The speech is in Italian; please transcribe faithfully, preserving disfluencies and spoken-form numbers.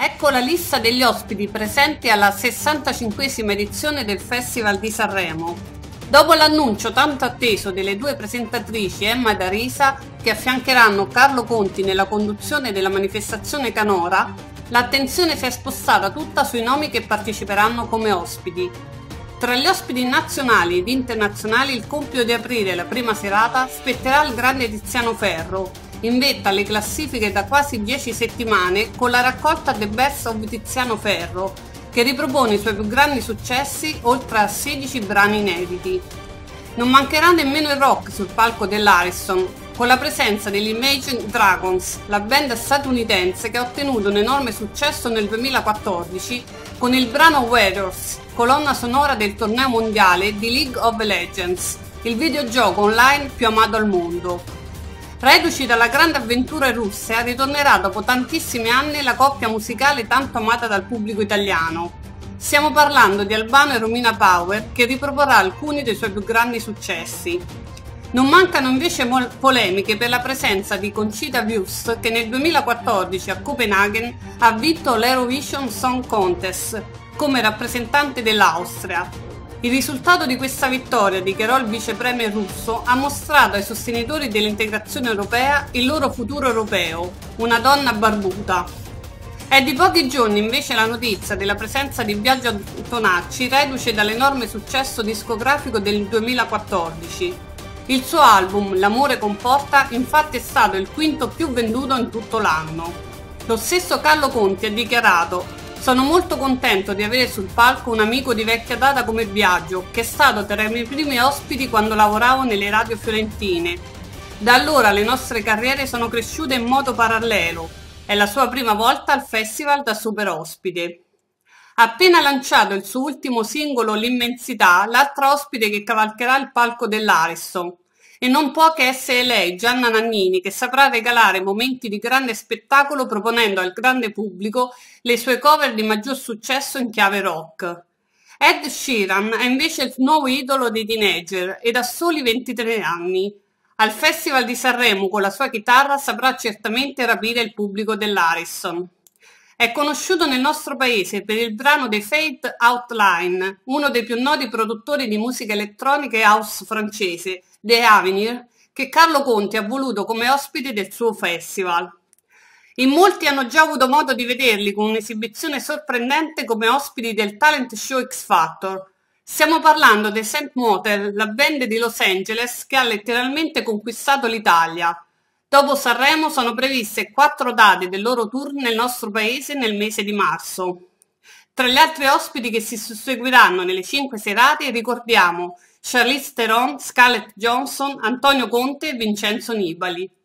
Ecco la lista degli ospiti presenti alla sessantacinquesima edizione del Festival di Sanremo. Dopo l'annuncio tanto atteso delle due presentatrici Emma ed Arisa, che affiancheranno Carlo Conti nella conduzione della manifestazione canora, l'attenzione si è spostata tutta sui nomi che parteciperanno come ospiti. Tra gli ospiti nazionali ed internazionali il compito di aprire la prima serata spetterà al grande Tiziano Ferro, in vetta alle classifiche da quasi dieci settimane con la raccolta The Best of Tiziano Ferro, che ripropone i suoi più grandi successi oltre a sedici brani inediti. Non mancherà nemmeno il rock sul palco dell'Ariston, con la presenza degli Imagine Dragons, la band statunitense che ha ottenuto un enorme successo nel duemilaquattordici con il brano Warriors, colonna sonora del torneo mondiale di League of Legends, il videogioco online più amato al mondo. Reduci dalla grande avventura in Russia, ritornerà dopo tantissimi anni la coppia musicale tanto amata dal pubblico italiano. Stiamo parlando di Albano e Romina Power, che riproporrà alcuni dei suoi più grandi successi. Non mancano invece polemiche per la presenza di Conchita Wurst, che nel duemilaquattordici a Copenaghen ha vinto l'Eurovision Song Contest come rappresentante dell'Austria. Il risultato di questa vittoria, dichiarò il vice premier russo, ha mostrato ai sostenitori dell'integrazione europea il loro futuro europeo, una donna barbuta. È di pochi giorni invece la notizia della presenza di Biagio Antonacci, reduce dall'enorme successo discografico del duemilaquattordici. Il suo album, L'amore comporta, infatti è stato il quinto più venduto in tutto l'anno. Lo stesso Carlo Conti ha dichiarato: sono molto contento di avere sul palco un amico di vecchia data come Biagio, che è stato tra i miei primi ospiti quando lavoravo nelle radio fiorentine. Da allora le nostre carriere sono cresciute in modo parallelo. È la sua prima volta al festival da super ospite. Ha appena lanciato il suo ultimo singolo L'immensità, l'altra ospite che cavalcherà il palco dell'Ariston. E non può che essere lei, Gianna Nannini, che saprà regalare momenti di grande spettacolo proponendo al grande pubblico le sue cover di maggior successo in chiave rock. Ed Sheeran è invece il nuovo idolo dei teenager ed ha soli ventitré anni. Al Festival di Sanremo con la sua chitarra saprà certamente rapire il pubblico dell'Ariston. È conosciuto nel nostro paese per il brano The Fade Out Line, uno dei più noti produttori di musica elettronica e house francese, The Avenir, che Carlo Conti ha voluto come ospite del suo festival. In molti hanno già avuto modo di vederli con un'esibizione sorprendente come ospiti del talent show X Factor. Stiamo parlando dei Saint Motel, la band di Los Angeles che ha letteralmente conquistato l'Italia. Dopo Sanremo sono previste quattro date del loro tour nel nostro paese nel mese di marzo. Tra gli altri ospiti che si susseguiranno nelle cinque serate ricordiamo Charlize Theron, Scarlett Johansson, Antonio Conte e Vincenzo Nibali.